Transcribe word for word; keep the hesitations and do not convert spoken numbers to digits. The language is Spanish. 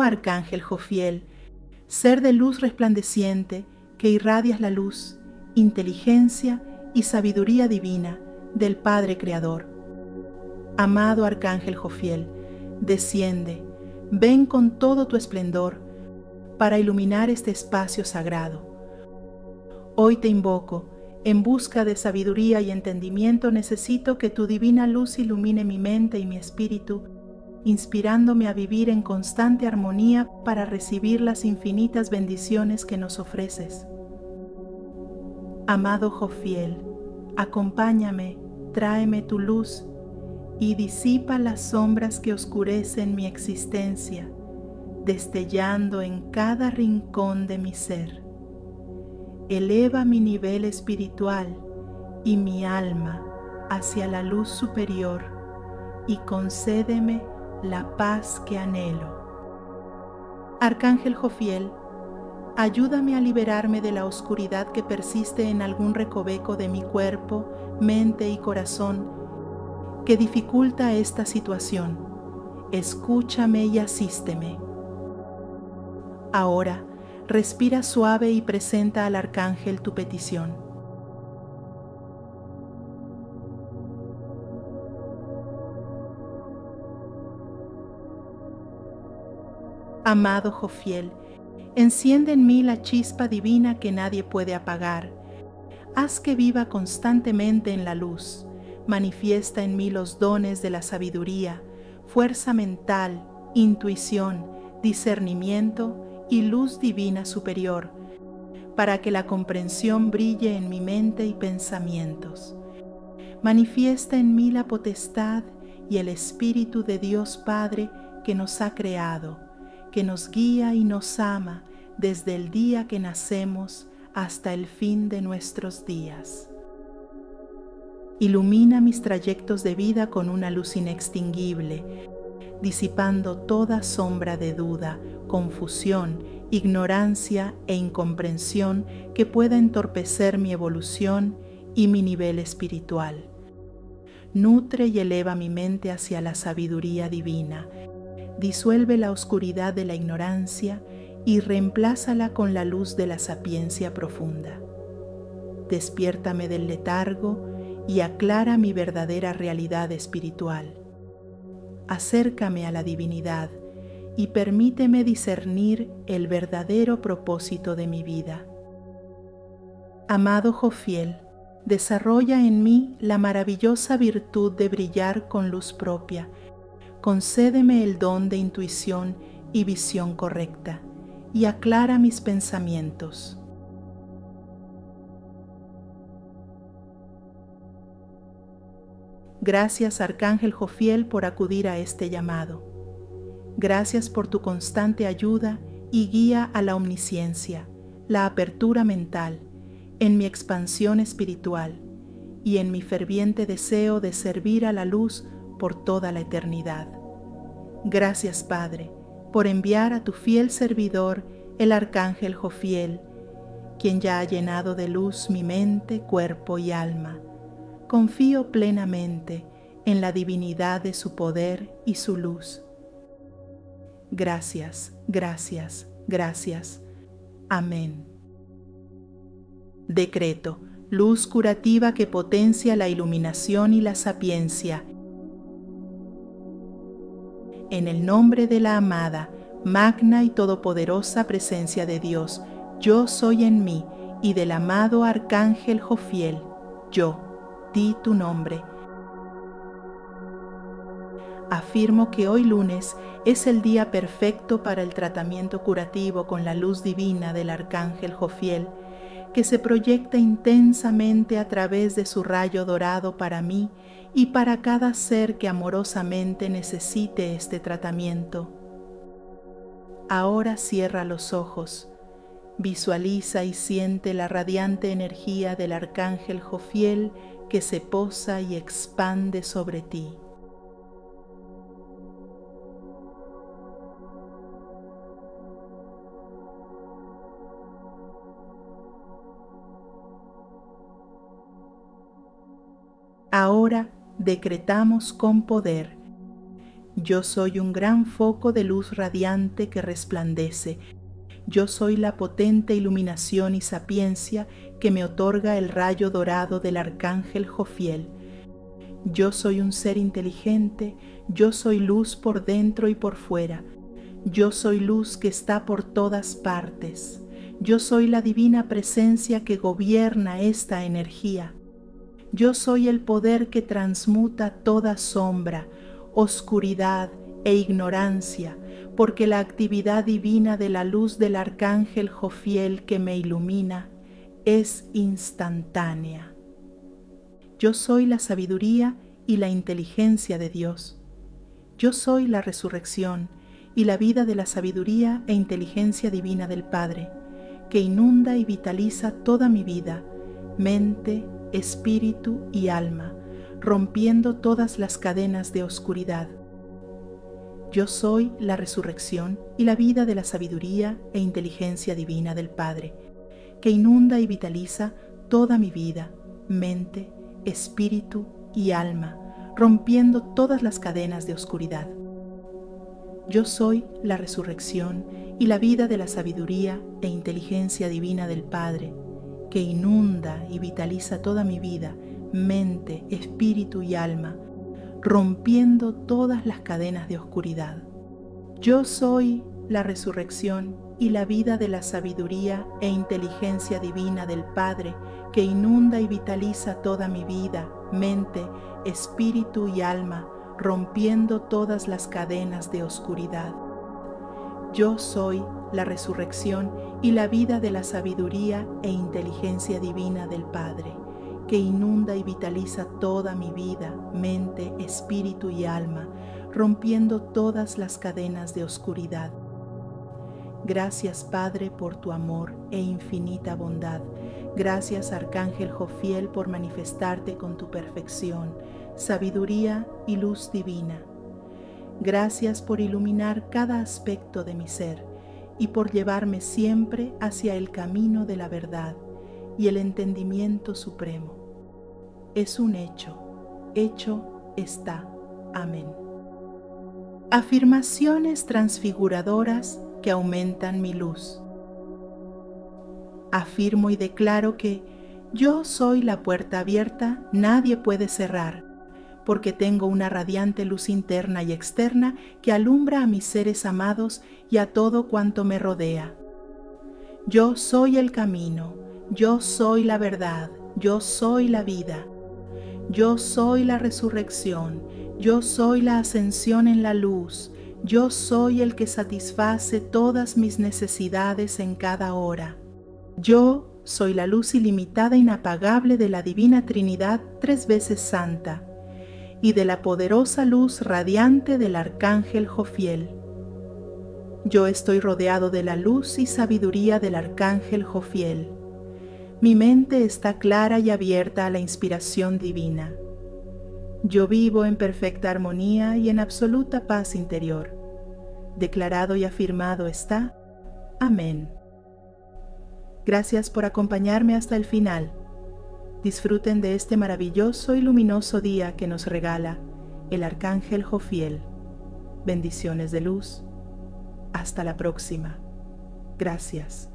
Arcángel Jofiel, ser de luz resplandeciente que irradias la luz, inteligencia y sabiduría divina del Padre Creador. Amado Arcángel Jofiel, desciende, ven con todo tu esplendor para iluminar este espacio sagrado. Hoy te invoco, en busca de sabiduría y entendimiento necesito que tu divina luz ilumine mi mente y mi espíritu, inspirándome a vivir en constante armonía para recibir las infinitas bendiciones que nos ofreces. Amado Jofiel, acompáñame, tráeme tu luz y disipa las sombras que oscurecen mi existencia, destellando en cada rincón de mi ser. Eleva mi nivel espiritual y mi alma hacia la luz superior y concédeme la paz que anhelo. Arcángel Jofiel, ayúdame a liberarme de la oscuridad que persiste en algún recoveco de mi cuerpo, mente y corazón que dificulta esta situación. Escúchame y asísteme. Ahora, respira suave y presenta al Arcángel tu petición. Amado Jofiel, enciende en mí la chispa divina que nadie puede apagar. Haz que viva constantemente en la luz. Manifiesta en mí los dones de la sabiduría, fuerza mental, intuición, discernimiento y luz divina superior, para que la comprensión brille en mi mente y pensamientos. Manifiesta en mí la potestad y el Espíritu de Dios Padre que nos ha creado, que nos guía y nos ama desde el día que nacemos hasta el fin de nuestros días. Ilumina mis trayectos de vida con una luz inextinguible, disipando toda sombra de duda, confusión, ignorancia e incomprensión que pueda entorpecer mi evolución y mi nivel espiritual. Nutre y eleva mi mente hacia la sabiduría divina. Disuelve la oscuridad de la ignorancia y reemplázala con la luz de la sapiencia profunda. Despiértame del letargo y aclara mi verdadera realidad espiritual. Acércame a la divinidad y permíteme discernir el verdadero propósito de mi vida. Amado Jofiel, desarrolla en mí la maravillosa virtud de brillar con luz propia. Concédeme el don de intuición y visión correcta, y aclara mis pensamientos. Gracias, Arcángel Jofiel, por acudir a este llamado. Gracias por tu constante ayuda y guía a la omnisciencia, la apertura mental, en mi expansión espiritual y en mi ferviente deseo de servir a la luz por toda la eternidad. Gracias, Padre, por enviar a tu fiel servidor, el Arcángel Jofiel, quien ya ha llenado de luz mi mente, cuerpo y alma. Confío plenamente en la divinidad de su poder y su luz. Gracias, gracias, gracias. Amén. Decreto: luz curativa que potencia la iluminación y la sapiencia. En el nombre de la amada, magna y todopoderosa presencia de Dios, yo soy en mí, y del amado Arcángel Jofiel, yo, di tu nombre. Afirmo que hoy lunes es el día perfecto para el tratamiento curativo con la luz divina del Arcángel Jofiel, que se proyecta intensamente a través de su rayo dorado para mí y para cada ser que amorosamente necesite este tratamiento. Ahora cierra los ojos, visualiza y siente la radiante energía del Arcángel Jofiel que se posa y expande sobre ti. Ahora decretamos con poder: Yo soy un gran foco de luz radiante que resplandece. Yo soy la potente iluminación y sapiencia que me otorga el rayo dorado del arcángel Jofiel. Yo soy un ser inteligente, yo soy luz por dentro y por fuera. Yo soy luz que está por todas partes. Yo soy la divina presencia que gobierna esta energía. Yo soy el poder que transmuta toda sombra, oscuridad e ignorancia, porque la actividad divina de la luz del arcángel Jofiel que me ilumina es instantánea. Yo soy la sabiduría y la inteligencia de Dios. Yo soy la resurrección y la vida de la sabiduría e inteligencia divina del Padre, que inunda y vitaliza toda mi vida, mente, espíritu y alma, rompiendo todas las cadenas de oscuridad. Yo soy la resurrección y la vida de la sabiduría e inteligencia divina del Padre, que inunda y vitaliza toda mi vida, mente, espíritu y alma, rompiendo todas las cadenas de oscuridad. Yo soy la resurrección y la vida de la sabiduría e inteligencia divina del Padre, que inunda y vitaliza toda mi vida, mente, espíritu y alma, rompiendo todas las cadenas de oscuridad. Yo soy la resurrección y la vida de la sabiduría e inteligencia divina del Padre, que inunda y vitaliza toda mi vida, mente, espíritu y alma, rompiendo todas las cadenas de oscuridad. Yo soy la resurrección y la vida de la sabiduría e inteligencia divina del Padre, que inunda y vitaliza toda mi vida, mente, espíritu y alma, rompiendo todas las cadenas de oscuridad. Gracias, Padre, por tu amor e infinita bondad. Gracias, Arcángel Jofiel, por manifestarte con tu perfección, sabiduría y luz divina. Gracias por iluminar cada aspecto de mi ser y por llevarme siempre hacia el camino de la verdad y el entendimiento supremo. Es un hecho, hecho está. Amén. Afirmaciones transfiguradoras que aumentan mi luz. Afirmo y declaro que yo soy la puerta abierta, nadie puede cerrar, porque tengo una radiante luz interna y externa que alumbra a mis seres amados y a todo cuanto me rodea. Yo soy el camino, yo soy la verdad, yo soy la vida. Yo soy la resurrección, yo soy la ascensión en la luz, yo soy el que satisface todas mis necesidades en cada hora. Yo soy la luz ilimitada e inapagable de la Divina Trinidad tres veces santa y de la poderosa luz radiante del Arcángel Jofiel. Yo estoy rodeado de la luz y sabiduría del Arcángel Jofiel. Mi mente está clara y abierta a la inspiración divina. Yo vivo en perfecta armonía y en absoluta paz interior. Declarado y afirmado está. Amén. Gracias por acompañarme hasta el final. Disfruten de este maravilloso y luminoso día que nos regala el Arcángel Jofiel. Bendiciones de luz. Hasta la próxima. Gracias.